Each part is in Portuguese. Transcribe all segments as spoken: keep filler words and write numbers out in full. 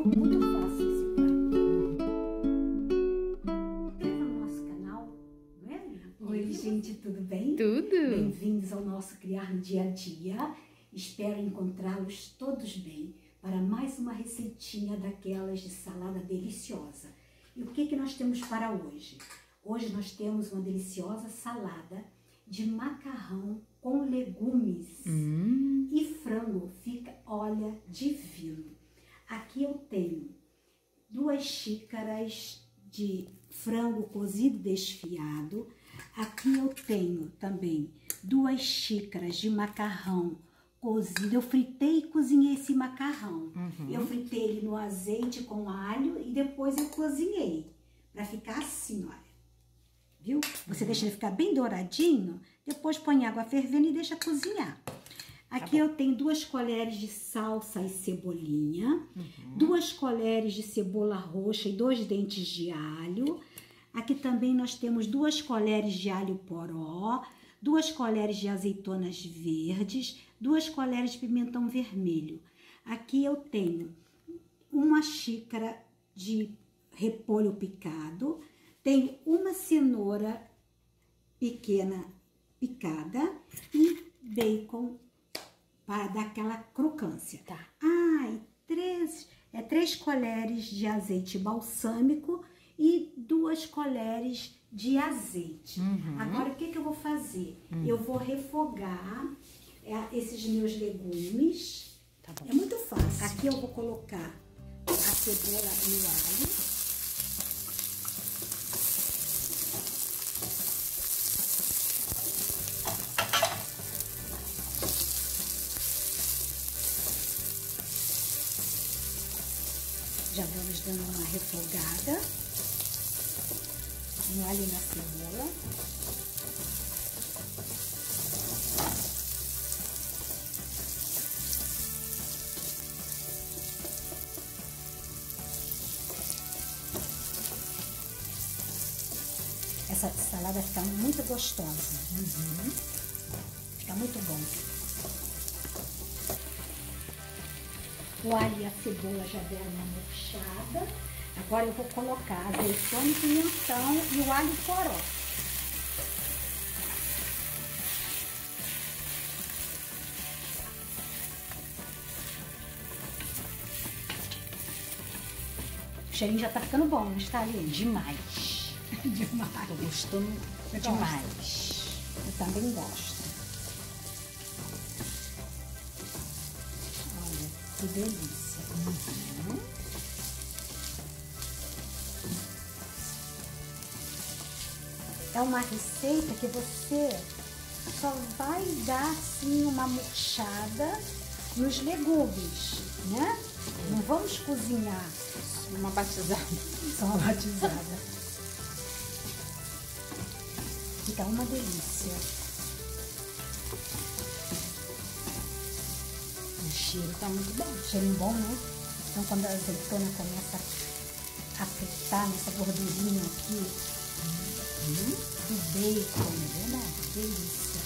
muito fácil esse prato. Inscreva no nosso canal, não é? Oi, gente, tudo bem? Tudo! Bem-vindos ao nosso Criar no Dia a Dia. Espero encontrá-los todos bem para mais uma receitinha daquelas de salada deliciosa. E o que que nós temos para hoje? Hoje nós temos uma deliciosa salada de macarrão com legumes hum. e frango. Fica, olha, divino. Aqui eu tenho duas xícaras de frango cozido desfiado. Aqui eu tenho também duas xícaras de macarrão cozido. Eu fritei e cozinhei esse macarrão. Uhum. Eu fritei ele no azeite com alho e depois eu cozinhei para ficar assim, olha. Viu? Você uhum. deixa ele ficar bem douradinho, depois põe água fervendo e deixa cozinhar. Aqui tá eu tenho duas colheres de salsa e cebolinha, uhum. duas colheres de cebola roxa e dois dentes de alho. Aqui também nós temos duas colheres de alho poró, duas colheres de azeitonas verdes, duas colheres de pimentão vermelho. Aqui eu tenho uma xícara de repolho picado, tenho uma cenoura pequena picada e bacon para dar aquela crocância. Tá. Ah, e três, é, três colheres de azeite balsâmico e duas colheres de azeite. Uhum. Agora, o que que eu vou fazer? Uhum. Eu vou refogar é, esses meus legumes. Tá bom. É muito fácil. Aqui eu vou colocar a cebola e o alho. Já vamos dando uma refogada no alho e na cebola. Essa salada fica muito gostosa. Uhum. Fica muito bom. O alho e a cebola já deram uma murchada. Agora eu vou colocar azeitona e pimentão e o alho poró. O cheirinho já tá ficando bom, não está, ali? Demais. Demais. Tô gostando Eu demais. Gosto. Eu também gosto. Que delícia. Uhum. É uma receita que você só vai dar assim uma murchada nos legumes, né? Não vamos cozinhar. Uma batizada. Só uma batizada. Fica uma delícia. O cheiro tá muito bom. Cheirinho bom, né? Então, quando a azeitona começa a fritar nessa gordurinha aqui hum, do bacon, é verdade? Delícia.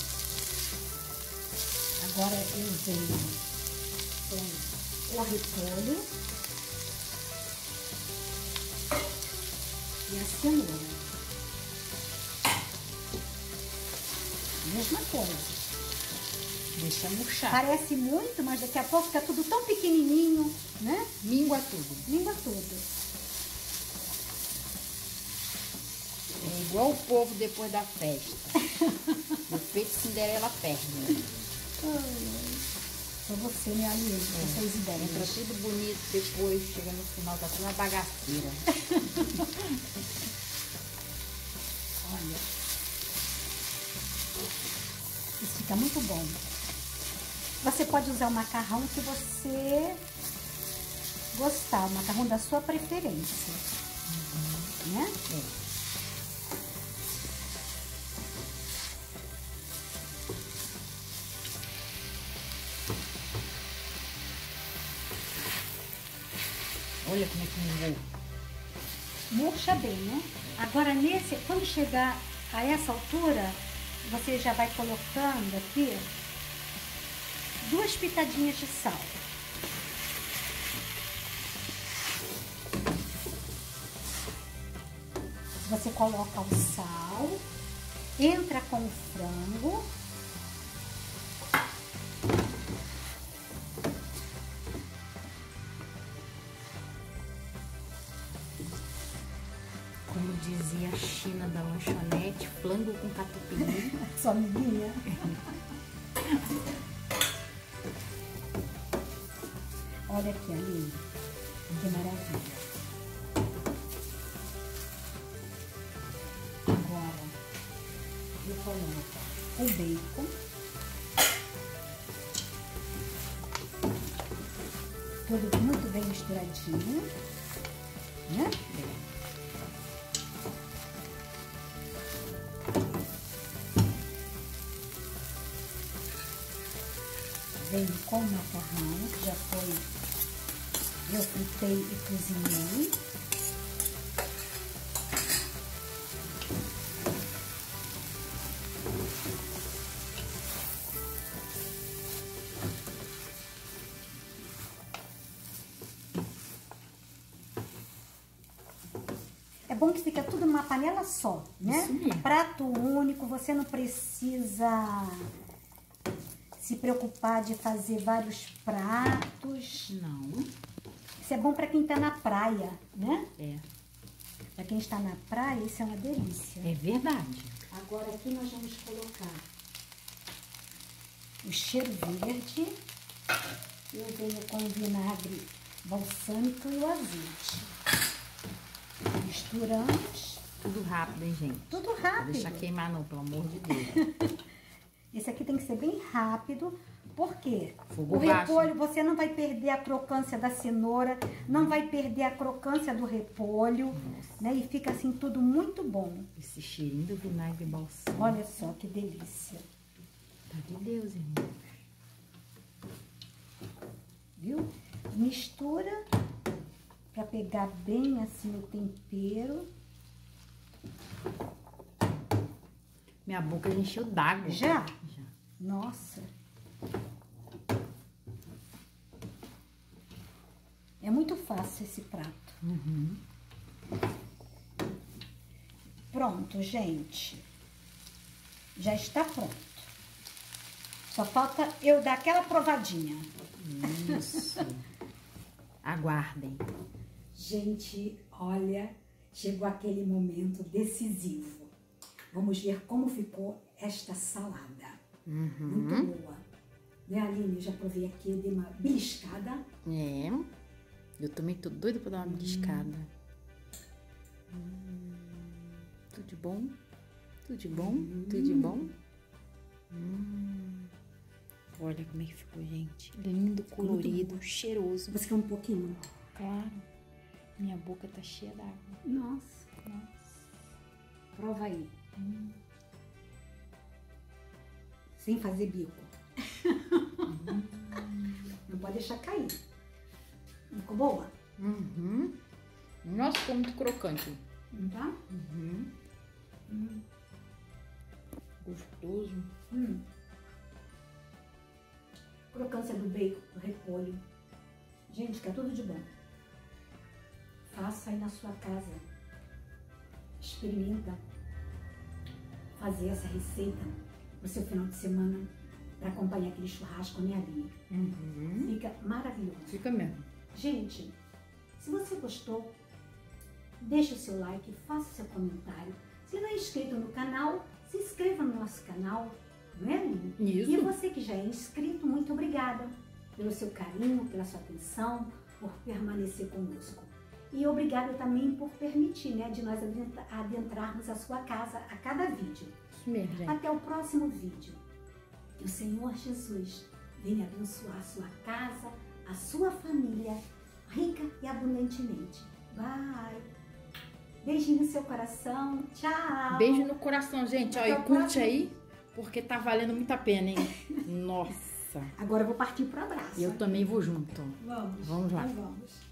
Agora eu venho com o repolho e a cenoura. Mesma coisa. Deixa murchar. Parece muito, mas daqui a pouco fica tudo tão pequenininho, né? Mingua tudo. Mingua tudo. É igual o povo depois da festa. Efeito Cinderela perde. Só você, né, Alice? É. Vocês ideias. Entra tudo bonito, depois chega no final, tá tudo uma bagaceira. Olha. Isso fica muito bom. Você pode usar o macarrão que você gostar, o macarrão da sua preferência. Uhum. Né? É. Olha como é que murcha. Murcha bem, né? Agora, nesse, quando chegar a essa altura, você já vai colocando aqui duas pitadinhas de sal. Você coloca o sal, entra com o frango. Como dizia a China da lanchonete, flango com catupiry. Sua amiguinha. Olha aqui, Aline. Que maravilha. Agora, eu coloco o bacon. Tudo muito bem misturadinho. Né? Venho com o macarrão, que já foi, eu fritei e cozinhei. É bom que fica tudo numa panela só, né? Isso mesmo. Prato único, você não precisa se preocupar de fazer vários pratos. Não. Isso é bom para quem tá na praia, né? É. Para quem está na praia, isso é uma delícia. É verdade. Agora aqui nós vamos colocar o cheiro verde. Eu venho com o vinagre balsâmico e o azeite. Misturamos. Tudo rápido, hein, gente? Tudo Não rápido. deixa queimar não, pelo amor de Deus. Esse aqui tem que ser bem rápido, porque Fogo o baixo. repolho, você não vai perder a crocância da cenoura, não vai perder a crocância do repolho, né? E fica assim tudo muito bom. Esse cheirinho do vinagre balsâmico. Olha só que delícia. Tá de Deus, irmão. Viu? Mistura para pegar bem assim o tempero. Minha boca já encheu d'água. Já? Já. Nossa. É muito fácil esse prato. Uhum. Pronto, gente. Já está pronto. Só falta eu dar aquela provadinha. Isso. Aguardem. Gente, olha, chegou aquele momento decisivo. Vamos ver como ficou esta salada. Uhum. Muito boa. Né, Aline? Já provei aqui, eu dei uma beliscada. É. Eu também tô doida pra dar uma beliscada. Hum. Tudo de bom? Tudo de bom? Hum. Tudo de bom? Hum. Olha como é que ficou, gente. Lindo, colorido, cheiroso. Você quer um pouquinho? Claro. Minha boca tá cheia d'água. Nossa. Nossa. Prova aí. Hum. Sem fazer bico. Hum. Não pode deixar cair. Ficou boa? Uhum. Nossa, ficou muito crocante. Não tá? Uhum. Hum. Gostoso. Hum. Crocância do bacon, do repolho. Gente, que é tudo de bom. Faça aí na sua casa. Experimenta fazer essa receita no seu final de semana para acompanhar aquele churrasco, né, Aline? Uhum. Fica maravilhoso. Fica mesmo. Gente, se você gostou, deixe o seu like, faça o seu comentário. Se não é inscrito no canal, se inscreva no nosso canal, não é, Aline? Isso. E você que já é inscrito, muito obrigada pelo seu carinho, pela sua atenção, por permanecer conosco. E obrigada também por permitir, né, de nós adentrarmos a sua casa a cada vídeo. Isso mesmo, gente. Até o próximo vídeo. Que o Senhor Jesus venha abençoar a sua casa, a sua família, rica e abundantemente. Bye! Beijinho no seu coração. Tchau! Beijo no coração, gente. Ó, Até e o curte próximo. aí, porque tá valendo muito a pena, hein? Nossa. Agora eu vou partir para o abraço. Eu também vou junto. Vamos. Vamos lá. Então vamos.